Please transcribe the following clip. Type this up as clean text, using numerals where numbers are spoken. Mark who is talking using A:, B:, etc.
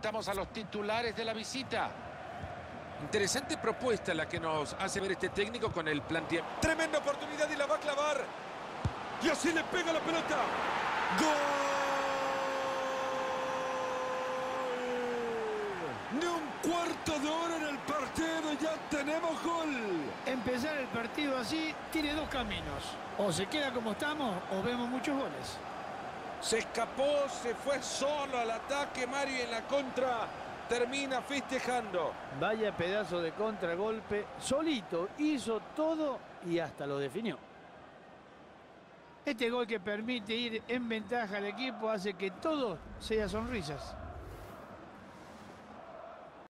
A: enfrentamos a los titulares de la visita.
B: Interesante propuesta la que nos hace ver este técnico con el planteamiento.
C: Tremenda oportunidad y la va a clavar. Y así le pega la pelota. ¡Gol! Ni un cuarto de hora en el partido y ya tenemos gol.
D: Empezar el partido así tiene dos caminos. O se queda como estamos o vemos muchos goles.
C: Se escapó, se fue solo al ataque Mario y en la contra termina festejando.
D: Vaya pedazo de contragolpe. Solito hizo todo y hasta lo definió. Este gol que permite ir en ventaja al equipo hace que todo sea sonrisas.